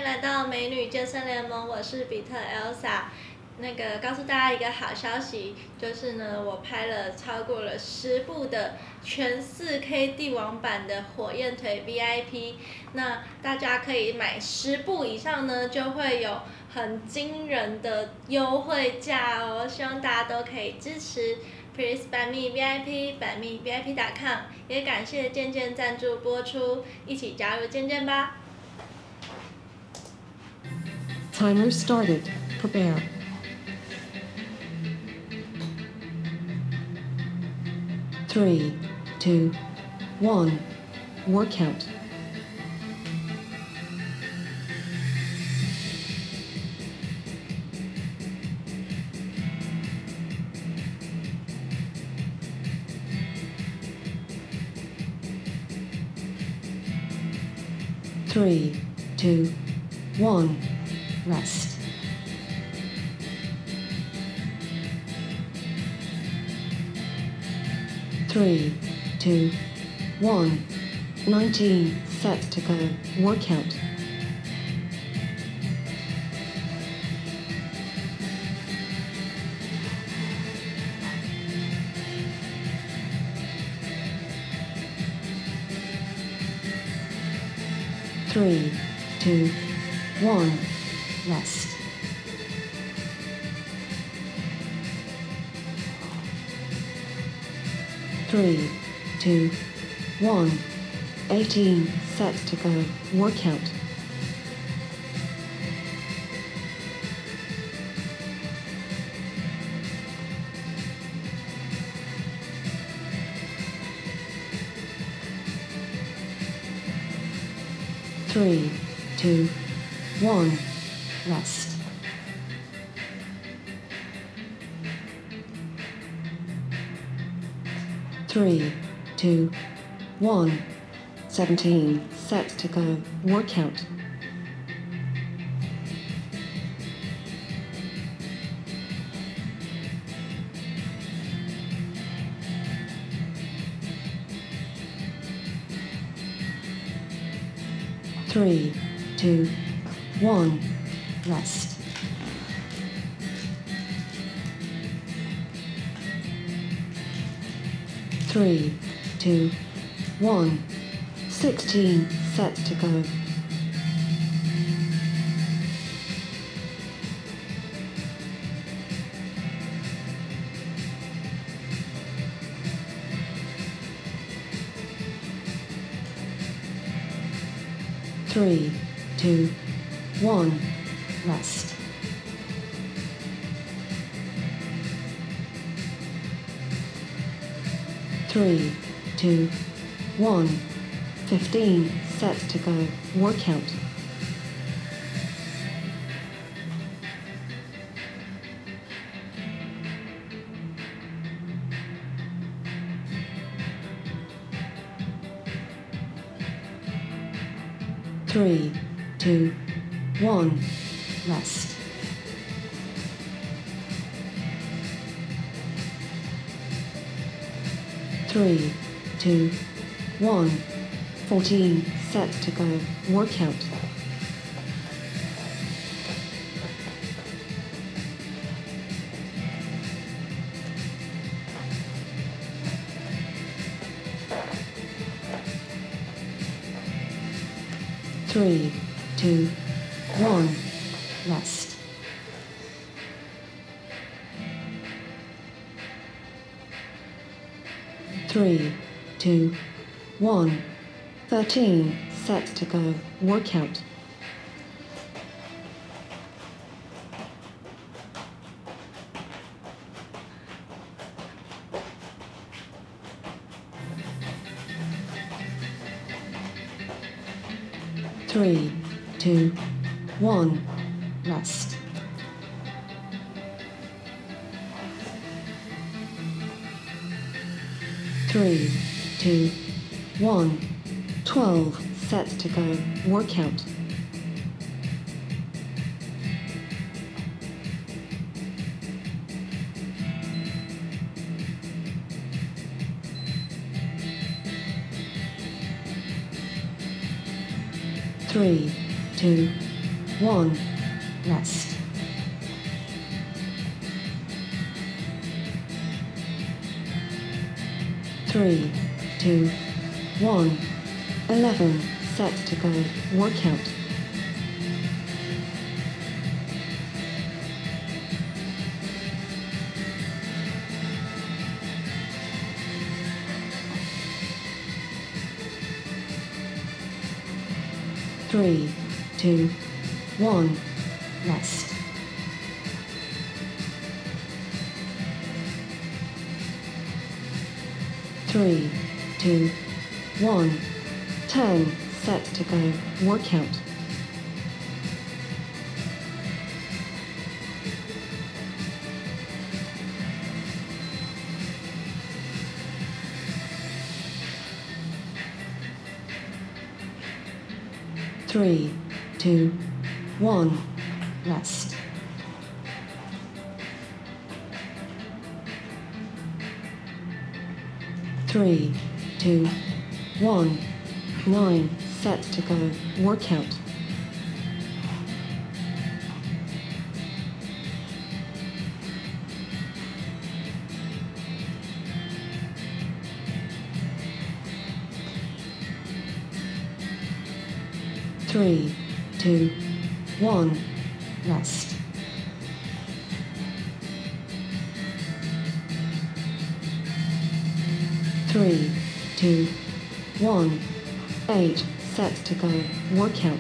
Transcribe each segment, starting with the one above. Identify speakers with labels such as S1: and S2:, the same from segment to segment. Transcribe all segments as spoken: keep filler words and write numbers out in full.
S1: 迎来到美女健身联盟，我是比特 Elsa。那个告诉大家一个好消息，就是呢，我拍了超过了十部的全 四 K 帝王版的火焰腿 V I P。那大家可以买十部以上呢，就会有很惊人的优惠价哦。希望大家都可以支持。Please 百米 V I P 百米 V I P 点 com， 也感谢健健赞助播出，一起加入健健吧。
S2: Timer started. Prepare. Three, two, one. Workout. Three, two, one. Rest. Three, two, one. Nineteen sets to go. Workout. Three, two, one. Rest. Three, two, one. Eighteen sets to go. Workout. Three, two, one. Rest. Three, two, one. Seventeen sets to go. Workout. Three, two, one. Rest. Three, two, one. Sixteen sets to go. Three, two, one. Rest. Three, two, one. Fifteen sets to go. Workout. Three, two, one. Rest. Three, two, one. Fourteen sets to go. Workout. Three, two, one. Rest. Three, two, one. Thirteen sets to go. Workout. Three, two, one. Rest. Three, two, one. Twelve sets to go. Workout. Three, two, one, rest. Three, two, one, eleven, set to go, workout. Three, two, one, rest. Three, two, one, ten, set to go, workout. Three, two, one, rest. Three, two, one, nine, set to go, workout. Three, two, one, rest. Three, two, one, eight, set to go, workout.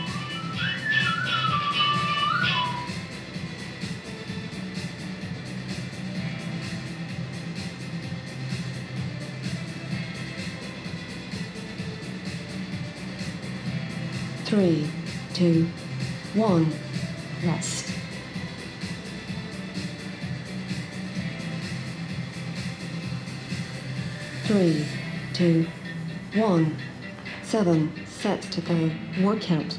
S2: Three, two, one, rest. Three, two, one, seven, set to go, workout.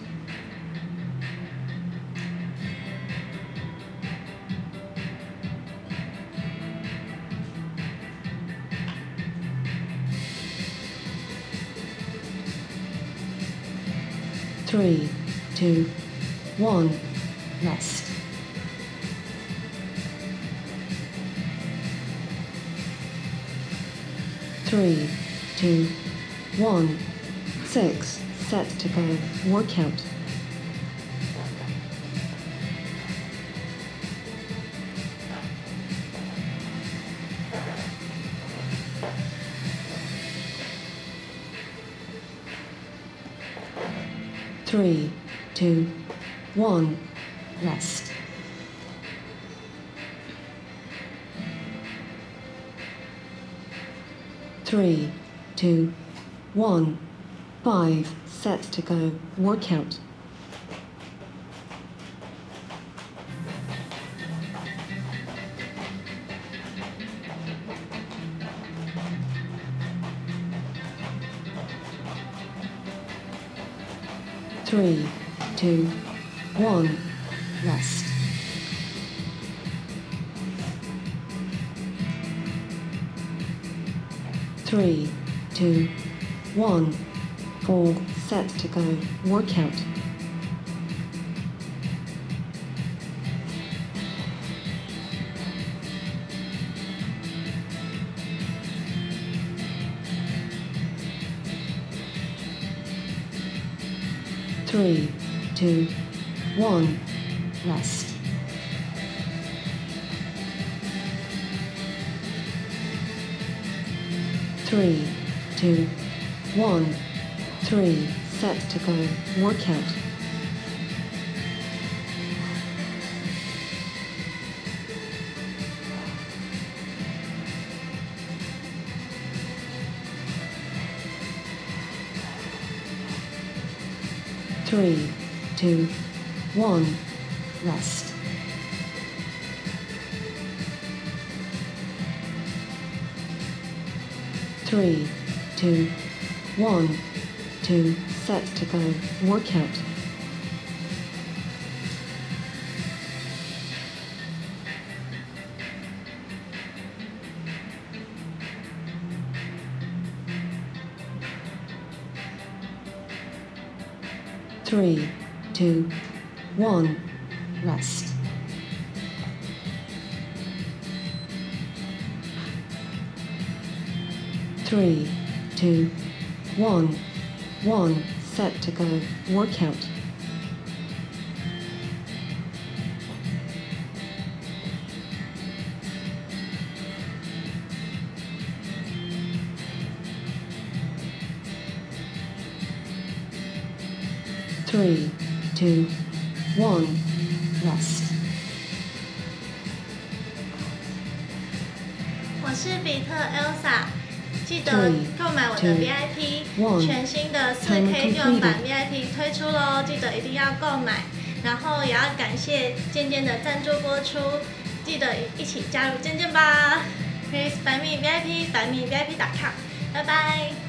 S2: Three, two, one, rest. Three, two, one, six, set to go, workout. Three, two, one, rest. Three, two, one, five, set to go, workout. Three, two, one, rest. Three, two, one, four, set to go, workout. Three, two, one, rest. Three, two, one, three, set to go, workout. Three, two, one, rest. Three, two, one, two, set to go, workout. Three, two, one, rest. Three, two, one, one, set to go, workout. Three, two, one, rest.
S1: 我是比特 Elsa， 记得
S2: Three,
S1: 购买我的
S2: two,
S1: V I P，
S2: one.
S1: 全新的 四
S2: Time
S1: K 电玩版
S2: completed.
S1: V I P 推出喽，记得一定要购买。然后也要感谢渐渐的赞助播出，记得一起加入渐渐吧。Please buy me V I P， buy me V I P dot com， 拜拜。